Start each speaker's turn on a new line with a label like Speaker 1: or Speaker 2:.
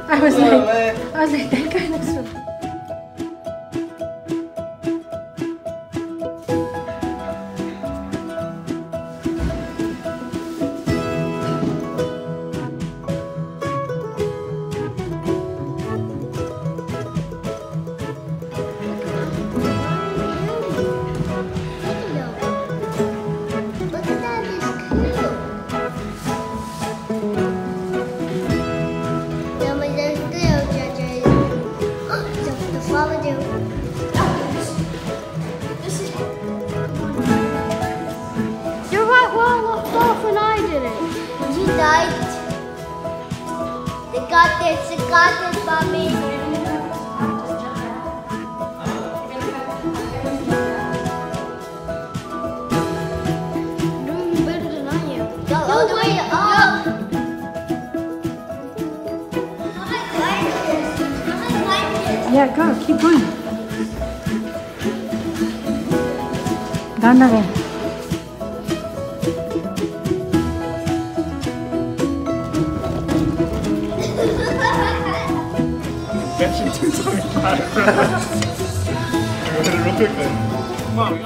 Speaker 1: I was like, that guy looks really...
Speaker 2: They got this, mommy.
Speaker 3: Doing better than I am.
Speaker 2: Go all the way up.
Speaker 1: Yeah, go, keep going. Gandarin.
Speaker 4: That should do something bad. Real quick then. Come on.